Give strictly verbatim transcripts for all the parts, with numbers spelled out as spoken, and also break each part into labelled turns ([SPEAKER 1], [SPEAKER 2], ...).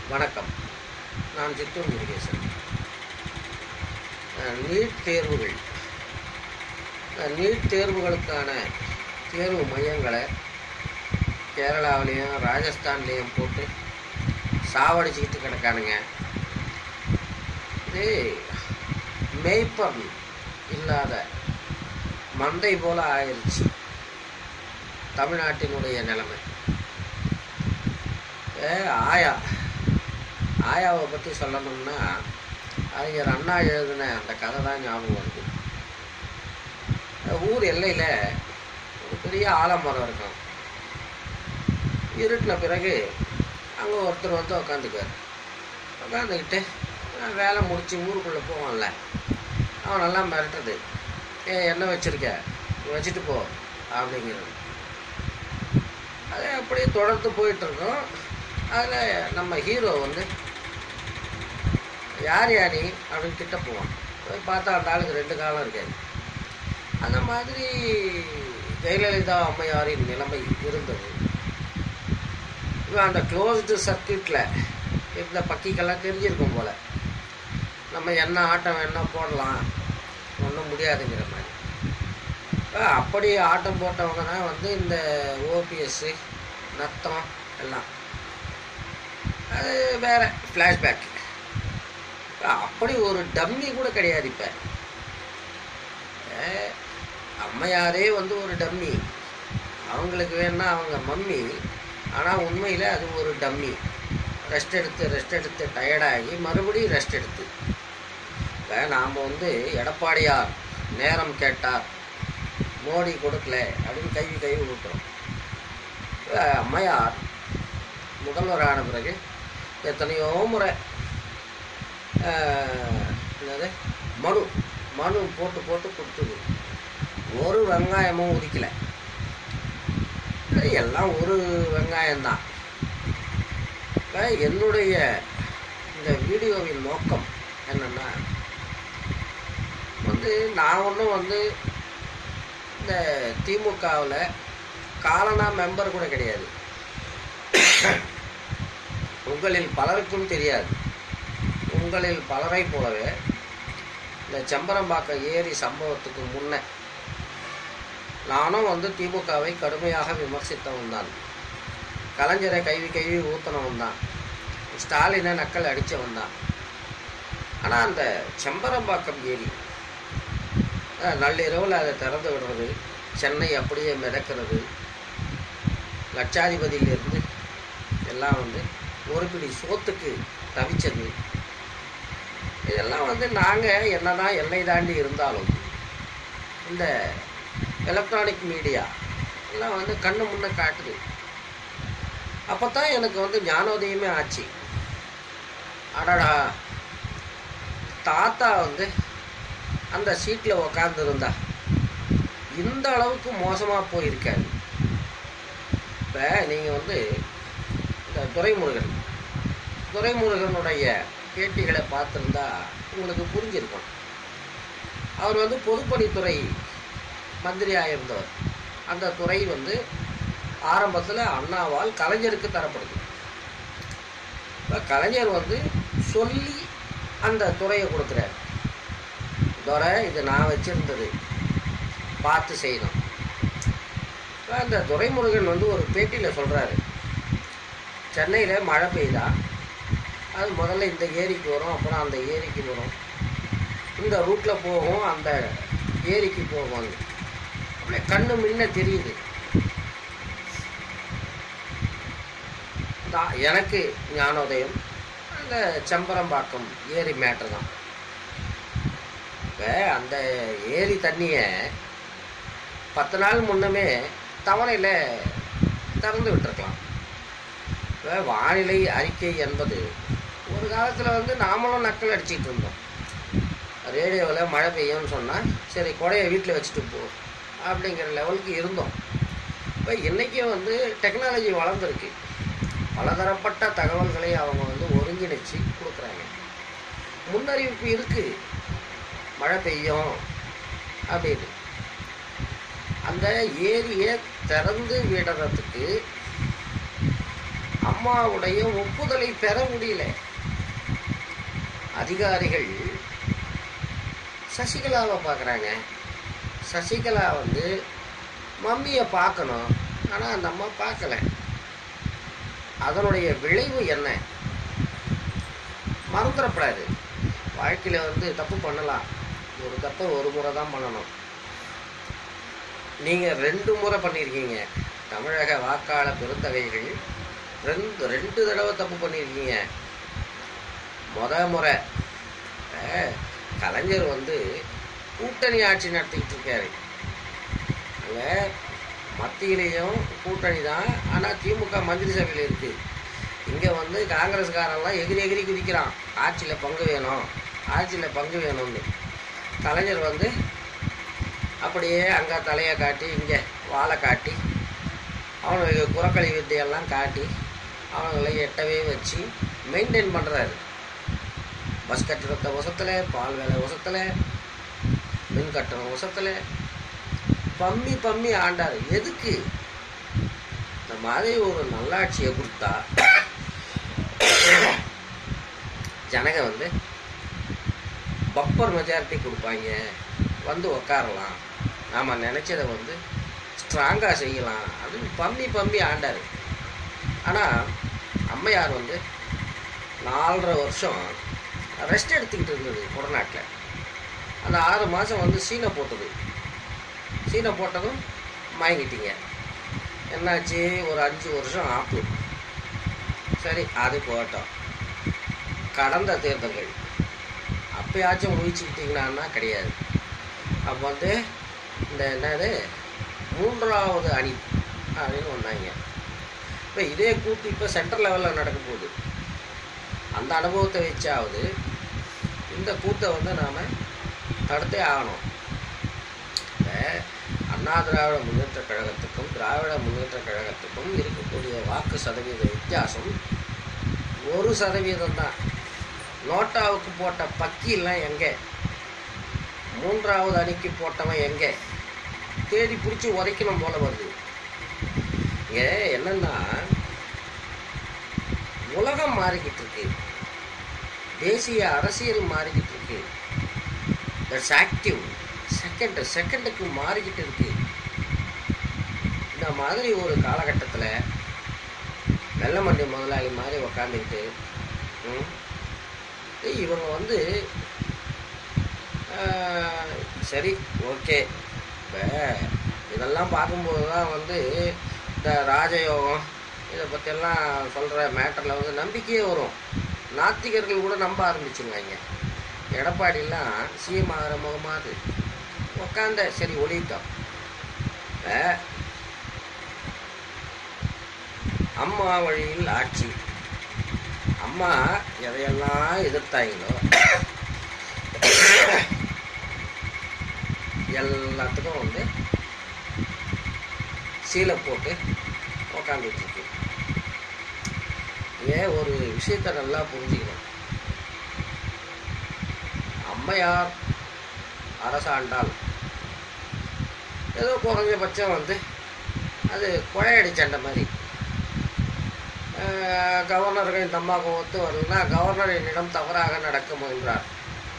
[SPEAKER 1] வணக்கம். நான் சித்தூர் முருகேசன். நீட் தேர்வுகள் நீட் தேர்வுகளுக்கான தேர்வு மையங்களை கேரளாவிலையும் ராஜஸ்தான்லேயும் போட்டு சாவடிச்சுக்கிட்டு கிடக்கானுங்க. இது மேய்ப்பன் இல்லாத மந்தை போல ஆயிடுச்சு தமிழ்நாட்டினுடைய நிலைமை. ஆயா ஆயாவை பற்றி சொல்லணும்னா அறிஞர் அண்ணா எழுதின அந்த கதை தான் ஞாபகம் வருது. ஊர் எல்லையில் ஒரு பெரிய ஆலமரம் இருக்கும். இருட்டின பிறகு அங்கே ஒருத்தர் வந்து உக்காந்துக்குவார். உட்காந்துக்கிட்டு வேலை முடித்து ஊருக்குள்ளே போவான்ல, அவன் நல்லா மிரட்டுறது, ஏ என்ன வச்சுருக்க வச்சுட்டு போ அப்படிங்கிறது. அது அப்படியே தொடர்ந்து போயிட்டுருக்கோம். அதில் நம்ம ஹீரோ வந்து யார் யாரி அப்படின்னு கிட்ட போவான். போய் பார்த்தா அந்த ஆளுக்கு ரெண்டு காலம் இருக்காது. அந்த மாதிரி ஜெயலலிதா அம்மையாரின் நிலைமை இருந்தது. இவன் அந்த க்ளோஸ்டு சர்க்கியூட்டில் இருந்த பக்கிக்கெல்லாம் தெரிஞ்சிருக்கும் போல், நம்ம என்ன ஆட்டம் என்ன போடலாம் ஒன்றும் முடியாதுங்கிற மாதிரி. அப்படி ஆட்டம் போட்டவங்க தான் வந்து இந்த ஓபிஎஸ்ஸு நத்தம் எல்லாம். அது வேறு ஃப்ளாஷ்பேக். அப்படி ஒரு டம்மி கூட கிடையாது. இப்போ அம்மையாரே வந்து ஒரு டம்மி. அவங்களுக்கு வேணா அவங்க மம்மி, ஆனால் உண்மையில் அது ஒரு டம்மி. ரெஸ்ட் எடுத்து ரெஸ்ட் எடுத்து டயர்டாகி மறுபடியும் ரெஸ்ட் எடுத்து. இப்போ நாம் வந்து எடப்பாடியார் நேரம் கேட்டார், மோடி கொடுக்கல அப்படின்னு கைவி கைவி விட்டுறோம். அம்மையார் முதல்வரான பிறகு எத்தனையோ முறை என்னது மனு மனு போட்டு போட்டு கொடுத்தது. ஒரு வெங்காயமும் உதிக்கலை. எல்லாம் ஒரு வெங்காயம்தான். இப்போ என்னுடைய இந்த வீடியோவின் நோக்கம் என்னென்னா வந்து, நான் ஒன்றும் வந்து இந்த திமுகவில் காலனா மெம்பர் கூட கிடையாது. உங்களில் பலருக்கும் தெரியாது. உங்களில் பலரை போலவே இந்த செம்பரம்பாக்கம் ஏரி சம்பவத்துக்கு முன்னே நானும் வந்து திமுகவை கடுமையாக விமர்சித்தவன் தான். கலைஞரை கைவி கைவி ஊற்றினவன் தான். ஸ்டாலினை நக்கல் அடித்தவன் தான். ஆனால் அந்த செம்பரம்பாக்கம் ஏரி நள்ளிரவில் அதை திறந்து விடுறது, சென்னை அப்படியே மிதக்கிறது, லட்சாதிபதியிலிருந்து எல்லாம் வந்து ஒரு பிடி சோத்துக்கு தவிச்சது, இதெல்லாம் வந்து நாங்கள் என்ன தான் எல்லை தாண்டி இருந்தாலும் இந்த எலக்ட்ரானிக் மீடியா எல்லாம் வந்து கண்ணு முன்னே காட்டுது. அப்போ தான் எனக்கு வந்து ஞானோதயமே ஆச்சு. அடடா, தாத்தா வந்து அந்த சீட்டில் உக்காந்துருந்தா இந்த அளவுக்கு மோசமாக போயிருக்காது. இப்போ நீங்கள் வந்து இந்த துரைமுருகன் துரைமுருகனுடைய பேட்டிகளை பார்த்துருந்தா உங்களுக்கு புரிஞ்சிருக்கும். அவர் வந்து பொதுப்பணித்துறை மந்திரியாக இருந்தவர். அந்த துறை வந்து ஆரம்பத்தில் அண்ணாவால் கலைஞருக்கு தரப்படுது. இப்போ கலைஞர் வந்து சொல்லி அந்த துறையை கொடுக்குறார். துறை இது நான் வச்சுருந்தது, பார்த்து செய்யணும். இப்போ அந்த துரைமுருகன் வந்து ஒரு பேட்டியில் சொல்கிறாரு, சென்னையில் மழை பெய்தா அது முதல்ல இந்த ஏரிக்கு வரும், அப்புறம் அந்த ஏரிக்கு வரும், இந்த ரூட்டில் போகும், அந்த ஏரிக்கு போவாங்க. அப்படியே கண்ணு முன்ன தெரியுது. எனக்கு ஞானோதயம் அந்த செம்பரம்பாக்கம் ஏரி மேட்டர் தான். இப்போ அந்த ஏரி தண்ணியை பத்து நாள் முன்னமே தவணையில் திறந்து விட்டுருக்கலாம். இப்போ வானிலை அறிக்கை என்பது ஒரு காலத்தில் வந்து நாமளும் நக்கல் அடிச்சிட்டு இருந்தோம். ரேடியோவில் மழை பெய்யும்னு சொன்னால் சரி கொடையை வீட்டில் வச்சுட்டு போ அப்படிங்கிற லெவலுக்கு இருந்தோம். இப்போ இன்றைக்கும் வந்து டெக்னாலஜி வளர்ந்துருக்கு. பலதரப்பட்ட தகவல்களை அவங்க வந்து ஒருங்கிணைச்சி கொடுக்குறாங்க. முன்னறிவிப்பு இருக்குது, மழை பெய்யும் அப்படின்னு. அந்த ஏரியை திறந்து விடுறதுக்கு அம்மாவுடைய ஒப்புதலை பெற முடியல. அதிகாரிகள் சசிகலாவை பார்க்குறாங்க. சசிகலா வந்து மம்மியை பார்க்கணும், ஆனால் அந்த அம்மா பார்க்கல. அதனுடைய விளைவு என்ன? மறந்துடப்படாது. வாழ்க்கையில் வந்து தப்பு பண்ணலாம், ஒரு தப்பை ஒரு முறை தான் பண்ணணும். நீங்கள் ரெண்டு முறை பண்ணியிருக்கீங்க. தமிழக வாக்காளர் பெருந்தகைகள் ரெண்டு ரெண்டு தடவை தப்பு பண்ணியிருக்கீங்க. முத முறை கலைஞர் வந்து கூட்டணி ஆட்சி நடத்திக்கிட்டு இருக்காரு. அங்கே மத்தியிலையும் கூட்டணி தான், ஆனால் திமுக மந்திரி சபையில் இருக்குது. இங்கே வந்து காங்கிரஸ்காரெல்லாம் எகிரி எகிரி குதிக்கிறான், ஆட்சியில் பங்கு வேணும், ஆட்சியில் பங்கு வேணும்னு. கலைஞர் வந்து அப்படியே அங்கே தலையை காட்டி இங்கே வாழை காட்டி அவனுக்கு குறக்களி வித்தையெல்லாம் காட்டி அவங்களை எட்டவே வச்சு மெயின்டைன் பண்ணுறாரு. பஸ் கட்டணத்தை வசத்தில், பால் வேலை வசத்தில், மின் கட்டணம் வசத்தில் பம்மி பம்மி ஆண்டார். எதுக்கு? இந்த மாதிரி ஒரு நல்லாட்சியை கொடுத்தா ஜனங்க வந்து பப்பர் மெஜாரிட்டி கொடுப்பாங்க, வந்து உக்காரலாம், நாம் நினச்சதை வந்து ஸ்ட்ராங்காக செய்யலாம் அப்படின்னு பம்மி பம்மி ஆண்டார். ஆனால் அம்மையார் வந்து நாலரை வருஷம் ரெஸ்ட் எடுத்துக்கிட்டு இருந்தது கொடநாட்டில். அந்த ஆறு மாதம் வந்து சீனை போட்டது. சீனை போட்டதும் மயங்கிட்டீங்க. என்னாச்சு? ஒரு அஞ்சு வருஷம் ஆப்பு. சரி, அது போட்டோம். கடந்த தேர்தல்கள் அப்பயாச்சும் முயற்சிக்கிட்டீங்களான்னா கிடையாது. அப்போ வந்து இந்த என்னது மூன்றாவது அணி அப்படின்னு வந்தாங்க. இப்போ இதே கூத்து இப்போ சென்ட்ரல் லெவலில் நடக்க போகுது. அந்த அனுபவத்தை வச்சாவது இந்த கூத்தை வந்து நாம் தடுத்தே ஆகணும். இப்போ அண்ணா திராவிட முன்னேற்ற கழகத்துக்கும் திராவிட முன்னேற்ற கழகத்துக்கும் இருக்கக்கூடிய வாக்கு சதவீத வித்தியாசம் ஒரு சதவீதம் தான். நோட்டாவுக்கு போட்ட பக்கியெல்லாம் எங்கே? மூன்றாவது அணிக்கு போட்டவன் எங்கே? தேடி பிடிச்சி உதைக்கணும் போல வருது. இங்கே என்னன்னா, உலகம் மாறிக்கிட்டு இருக்கு, தேசிய அரசியல் மாறிக்கிட்டு இருக்கு, தட்ஸ் ஆக்டிவ், செகண்ட் செகண்டுக்கு மாறிக்கிட்டு இருக்கு. இந்த மாதிரி ஒரு காலகட்டத்தில் வெள்ளமண்டி முதலாளி மாதிரி உக்காந்துக்கிட்டு இவங்க வந்து சரி ஓகே, இப்போ இதெல்லாம் பார்க்கும்போது தான் வந்து இந்த ராஜயோகம் இதை பற்றியெல்லாம் சொல்கிற மேட்டரில் வந்து நம்பிக்கையே வரும். நாத்திகர்கள் கூட நம்ப ஆரம்பிச்சுருவாங்க. எடப்பாடிலாம் சிஎம் ஆகிற முகமாது உக்காந்த சரி ஒளிட்டோம். அம்மா வழியில் ஆட்சி. அம்மா எதையெல்லாம் எதிர்த்தாங்களோ எல்லாத்துக்கும் வந்து சீலை போட்டு உக்காந்துட்டு இருக்கு. ஏன் ஒரு விஷயத்தை நல்லா புரிஞ்சுக்கணும். அம்மையார் அரசாண்டால் ஏதோ குறைஞ்சபட்சம் வந்து அது கொழையடி சண்டை மாதிரி. கவர்னர்கள் இந்த அம்மாவுக்கு ஒத்து வரலன்னா கவர்னர் என்னிடம் தவறாக நடக்க முயன்றார்.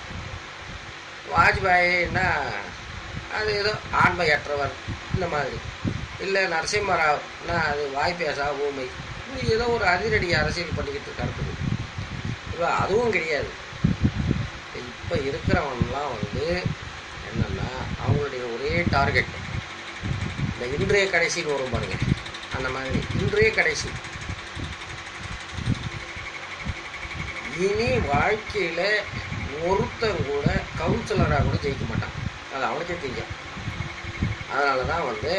[SPEAKER 1] வாஜ்பாயின்னா அது ஏதோ ஆண்மையற்றவர் இந்த மாதிரி. இல்லை நரசிம்மராவ்னா அது வாய் பேசா ஊமை. இது ஏதோ ஒரு அதிரடி அரசியல் பண்ணிக்கிட்டு இருக்காரு. இப்போ அதுவும் கிடையாது. இப்போ இருக்கிறவன்லாம் வந்து என்னென்னா அவங்களுடைய ஒரே டார்கெட் இந்த இன்றைய கடைசின்னு வரும் பாருங்க, அந்த மாதிரி இன்றைய கடைசி. இனி வாழ்க்கையில் ஒருத்தர் கூட கவுன்சிலராக கூட ஜெயிக்க மாட்டான், அது அவனுக்கே தெரியும். அதனால தான் வந்து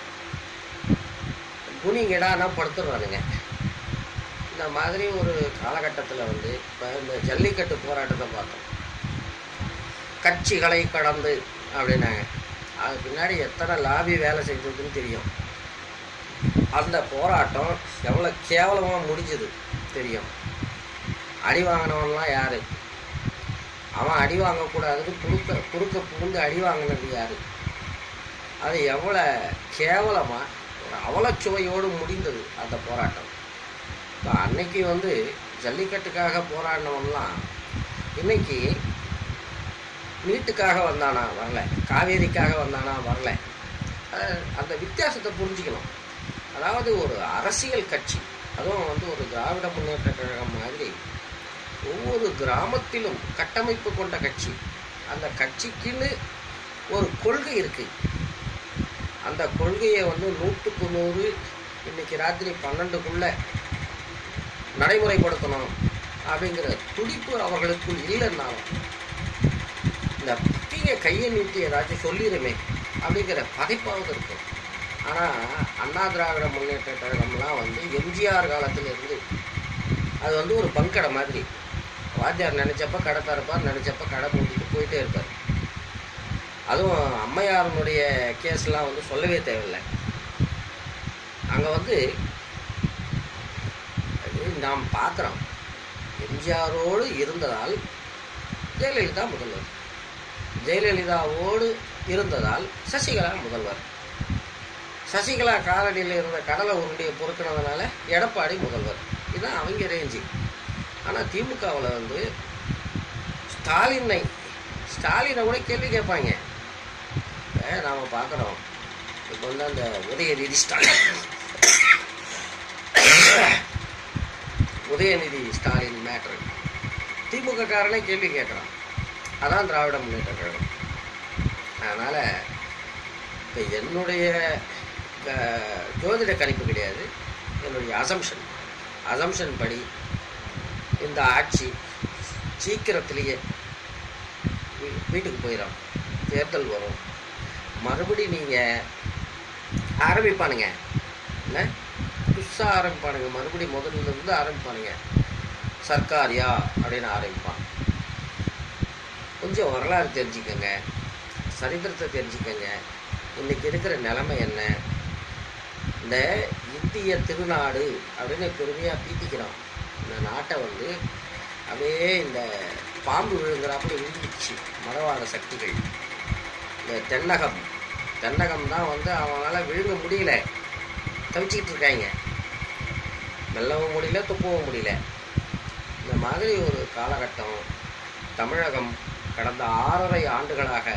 [SPEAKER 1] குனிங்கடானா படுத்துடுறானுங்க. இந்த மாதிரி ஒரு காலகட்டத்தில் வந்து இப்போ இந்த ஜல்லிக்கட்டு போராட்டத்தை பார்த்தோம். கட்சிகளை கடந்து அப்படின்னாங்க. அது பின்னாடி எத்தனை லாபி வேலை செஞ்சதுன்னு தெரியும். அந்த போராட்டம் எவ்வளோ கேவலமாக முடிஞ்சது தெரியும். அடி வாங்கினவன்லாம் யார்? அவன் அடி வாங்கக்கூடாதுன்னு குறுக்க குறுக்க புகுந்து அடி வாங்கினது யார்? அது எவ்வளோ கேவலமாக ஒரு அவலச்சுவையோடு முடிந்தது அந்த போராட்டம். இப்போ அன்னைக்கு வந்து ஜல்லிக்கட்டுக்காக போராடினவன்லாம் இன்னைக்கு நீட்டுக்காக வந்தானா வரல, காவேரிக்காக வந்தானா வரல. அந்த வித்தியாசத்தை புரிஞ்சுக்கணும். அதாவது ஒரு அரசியல் கட்சி, அதுவும் வந்து ஒரு திராவிட முன்னேற்ற கழகம் மாதிரி ஒவ்வொரு கிராமத்திலும் கட்டமைப்பு கொண்ட கட்சி. அந்த கட்சிக்குன்னு ஒரு கொள்கை இருக்குது. அந்த கொள்கையை வந்து நூற்றுக்கு நூறு இன்னைக்கு ராத்திரி பன்னெண்டுக்குள்ளே நடைமுறைப்படுத்தணும் அப்படிங்கிற துடிப்பு அவர்களுக்குள் இல்லைன்னாலும் இந்த பீங்க கையை நீட்டி ஏதாச்சும் சொல்லிடுமே அப்படிங்கிற பதைப்பாவது இருக்கும். ஆனால் அண்ணா திராவிட முன்னேற்ற கழகம்லாம் வந்து எம்ஜிஆர் காலத்தில் இருந்து அது வந்து ஒரு பங்கடை மாதிரி. வாத்தியார் நினச்சப்ப கடை திறப்பார், நினச்சப்ப கடை மூடிட்டு போயிட்டே இருப்பார். அதுவும் அம்மையாரனுடைய கேஸ்லாம் வந்து சொல்லவே தேவையில்லை. அங்கே வந்து நாம் பார்க்குறோம், எம்ஜிஆரோடு இருந்ததால் ஜெயலலிதா முதல்வர், ஜெயலலிதாவோடு இருந்ததால் சசிகலா முதல்வர், சசிகலா காலடியில் இருந்த கடலை உருண்டையை பொறுக்கினதுனால எடப்பாடி முதல்வர். இதுதான் அவங்க ரேஞ்சு. ஆனால் திமுகவில் வந்து ஸ்டாலினை ஸ்டாலினை கூட கேள்வி கேட்பாங்க. நாம் பார்க்குறோம், இப்போ வந்து அந்த உதயநிதி ஸ்டாலின் உதயநிதி ஸ்டாலின் மேட்ரு திமுக காரனே கேள்வி கேட்குறான். அதான் திராவிட முன்னேற்ற கழகம். அதனால் இப்போ என்னுடைய ஜோதிட கணிப்பு கிடையாது, என்னுடைய அசம்ஷன் அசம்ஷன் படி இந்த ஆட்சி சீக்கிரத்திலேயே வீட்டுக்கு போயிடும். தேர்தல் வரும், மறுபடி நீங்கள் ஆரம்பிப்பானுங்க, என்ன புதுசாக ஆரம்பிப்பானுங்க, மறுபடி முதல்ல இருந்து ஆரம்பிப்பானுங்க. சர்க்காரியா அப்படின்னு ஆரம்பிப்பான். கொஞ்சம் வரலாறு தெரிஞ்சுக்கங்க, சரித்திரத்தை தெரிஞ்சுக்கங்க. இன்றைக்கி இருக்கிற நிலைமை என்ன? இந்த இந்திய திருநாடு அப்படின்னு பெருமையாக பீத்திக்கிறோம். இந்த நாட்டை வந்து அப்படியே இந்த பாம்பு விழுங்குறாப்புல விழுந்துச்சு மதவாத சக்திகள். இந்த தென்னகம் தென்னகம் தான் வந்து அவங்களால விழுங்க முடியல, தவிச்சிக்கிட்டு இருக்காங்க. மெல்லவும் முடியல, துப்பவும் முடியல. இந்த மாதிரி ஒரு காலகட்டம் தமிழகம் கடந்த ஆறரை ஆண்டுகளாக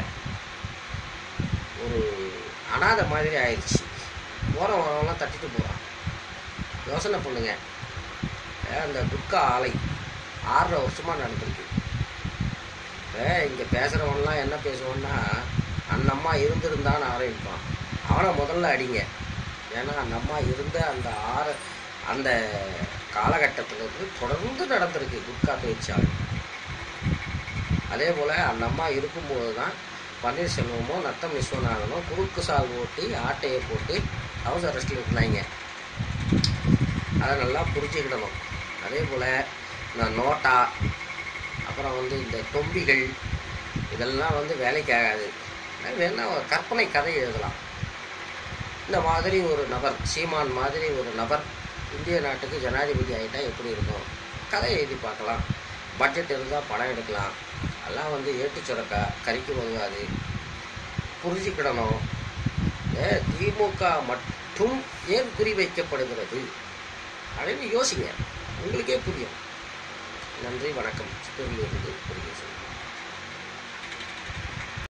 [SPEAKER 1] ஒரு அனாதை மாதிரி ஆயிடுச்சு. போகிற வரவெல்லாம் தட்டிட்டு போகிறான். யோசனை பண்ணுங்க, அந்த குட்கா ஆலை ஆறரை வருஷமாக நடந்திருக்கு. இப்போ இங்கே பேசுகிறவன்லாம் என்ன பேசுவான்னா, அந்த அம்மா இருந்திருந்தான்னு ஆரம்பிப்பான். அவனை முதல்ல அடிங்க. ஏன்னா அந்த அம்மா இருந்த அந்த ஆறு அந்த காலகட்டத்தில் இருந்து தொடர்ந்து நடந்திருக்கு குட்கா தொழிற்சாலை. அதே போல் அந்த அம்மா இருக்கும்போது தான் பன்னீர்செல்வமோ நத்தம் விஸ்வநாதனோ குறுக்கு சால் ஓட்டி ஆட்டையை போட்டு ஹவுஸ் அரெஸ்ட்டில் இருந்தாங்க. அதை நல்லா புரிஞ்சுக்கிடணும். அதே போல் இந்த நோட்டா, அப்புறம் வந்து இந்த தொம்பிகள், இதெல்லாம் வந்து வேலைக்கு ஆகாது. வேணா கற்பனை கதை எழுதலாம். இந்த மாதிரி ஒரு நபர், சீமான் மாதிரி ஒரு நபர் இந்திய நாட்டுக்கு ஜனாதிபதி ஆகிட்டா எப்படி இருக்கும்? கதை எழுதி பார்க்கலாம். பட்ஜெட் இருந்தால் படம் எடுக்கலாம். அதெல்லாம் வந்து ஏட்டு சுரக்கா கறிக்கு ஒதுங்காது. புரிஞ்சுக்கிடணும். திமுக மட்டும் ஏன் குறிவைக்கப்படுகிறது அப்படின்னு யோசிங்க, உங்களுக்கே புரியும். நன்றி, வணக்கம். சித்தூரிலிருந்து புரியுது.